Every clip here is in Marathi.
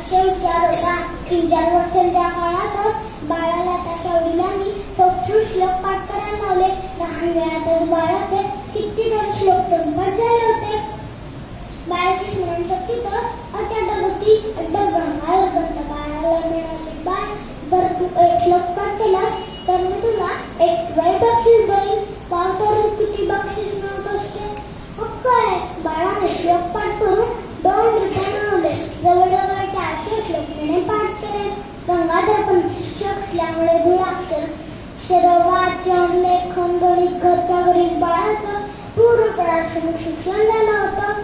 अतिशय हुशार होता. 3-4 वर्षांच्या काळातच बाळाला त्याच्या वडिलांनी 70 श्लोक पाठ करायला लावले. लहान वयातच बाळाचे कितीतरी श्लोक तोंडपाठ झाले होते. बाळाची स्मरणशक्ती तर अत्यंत होती. गंगाधर पंत बाळाला म्हणाले, बाळ जर तू 1 श्लोक पाठ केलास तर मी तुला XY बक्षीस देईन. पाव तर किती बक्षीस मिळत असते. काय बाळाने श्लोक पाठ करून 2 रुपये मिळवले. जवळजवळ 400 श्लोक त्याने पाठ केले. गंगाधर पंत शिक्षक असल्यामुळे गुणाक्षर वाचन लेखन गणित घरच्या घरीच बाळाचं पूर्ण प्राथमिक शिक्षण झालं होतं.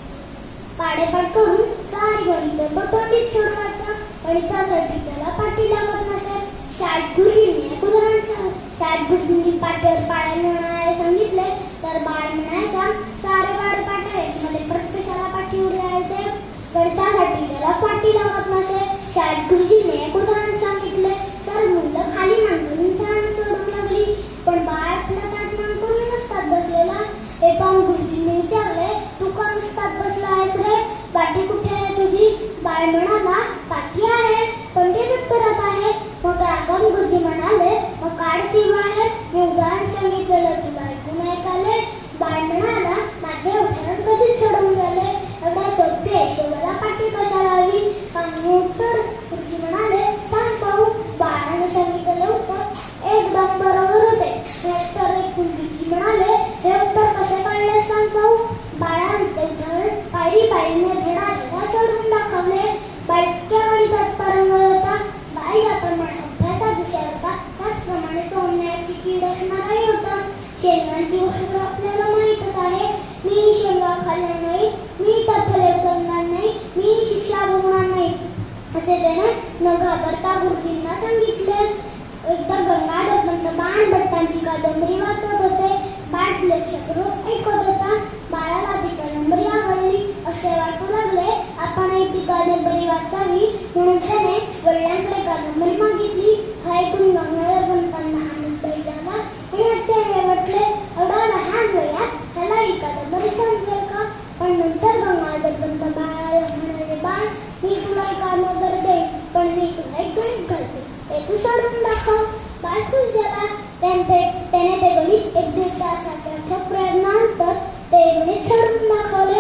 पाडेपाठ करून सारी गणित तोंडीत सोडवायचा. गणितासाठी त्याला पाठी लागत नसे. शाळेत गुरुजींनी एक उदाहरण सांगितलं. शाळेत गुरुजींनी पाठीवर पाड्या म्हणायला सांगितले तर बाळ म्हणायचा, सारे पाढे पाठ आहेत, मला प्रत्येकाला पाठीवर यायचे. गणितासाठी त्याला पाठी लागत नसे. शाळेत गुरुजींनी एक उदाहरण सांगितले तर मुलं खाली नांगरून छान सोडू लागली. पण बाळ आपला ताट नांगरून नसतात बसलेला. हे पाहून गुरुजींनी विचारले, तू का नुसतात बसला आहेस रे? पाठी कुठे आहे तुझी? बाळ म्हणाला, पाठी आहे पण ते उत्तरात आहे. मग आपण गुरुजी म्हणाले, मग काढती बाहेर. मी उदाहरण सांगितलेलं तुला ऐकून ऐकाले. बाळ म्हणाला, माझे उदाहरण कधीच सोडवून झाले. एवढ्या सोपे शोधाला पाठी कशाला हवी? आणि उत्तर गुरुजी म्हणाले, सांग पाहू. बाळाने सांगितलेले उत्तर एकदम बरोबर होते. हे उत्तर ऐकून गुरुजी म्हणाले, हे उत्तर कसे काढले सांग पाहू. बाळाने ते उदाहरण पायरी धडा सोडवून दाखवले. बाळ इतक्या गणितात पारंगत होता. बाळाप्रमाणे अभ्यासात हुशार होता. त्याचप्रमाणे तो अन्यायाची चीड असणाराही होता. शेंगांची गोष्ट आपल्याला माहीतच आहे. मी शेंगा खाल्ल्या नाही, मी टप्पले उचलणार नाही, मी शिक्षा भोगणार नाही असे त्याने न घाबरता गुरुजींना सांगितले. एकदा गंगाधर पंत बाणभट्टांची कादंबरी वाचत होते. बाळ लक्षात रोज ऐकत होता. बाळाला ती कादंबरी आवडली असे वाटू लागले. आपणही ती कादंबरी वाचावी म्हणून त्याने वडिलांकडे कादंबरी मागितली. हा ऐकून गंगाधर पंतांना आनंद झाला आणि आश्चर्य वाटले. एवढा लहान वयात त्याला ही कादंबरी समजेल का? पण नंतर गंगाधर पंत बाळाला म्हणाले, बाळ मी तुला कादंबरी देईन पण मी तुला एक गणित घालते, ते तू सोडवून दाखव. बाळ खुश झाला. त्याने ते गणित 1-1.5 तासाच्या प्रयत्नानंतर ते गणित सोडवून दाखवले.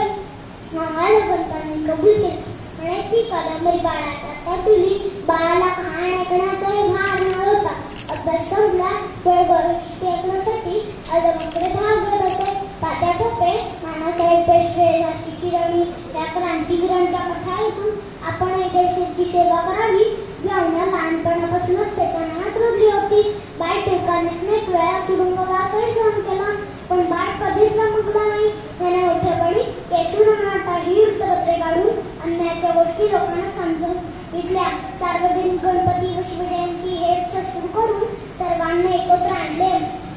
गंगाधर पंतांनी कबूल केले आणि ती कादंबरी बाळाच्या हातात दिली. बाळाला कहाणी ऐकण्याचाही भार न होता. अभ्यास संपला. गोष्टी ऐकण्यासाठी आजोबांकडे धावत होते. तात्या टोपे, नानासाहेब पेशवे, झाशी किरणी या क्रांतिवीरांच्या कथा ऐकून आपणही देशाची सेवा करावी भावना लहानपणापासूनच त्याच्या मनात रुजली होती. बाळ टिळकांनी अनेक वेळा तुरुंगवासही सहन केला पण बाळ कधीच चमकला नाही. त्याने मोठेपणी केशवरावांनाही वृत्तपत्रे काढून अन्यायाच्या गोष्टी लोकांना समजून घेतल्या. सार्वजनिक गणपती व शिवजयंती हे उत्सव सुरू करून सर्वांना एकत्र आणले.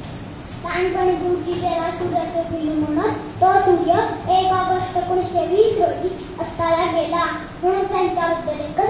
लहानपणी गुरुजी त्याला सूर्याचे पिलू म्हणत. तो सूर्य 1 ऑगस्ट 1920 रोजी अस्ताला गेला म्हणून त्यांच्याबद्दल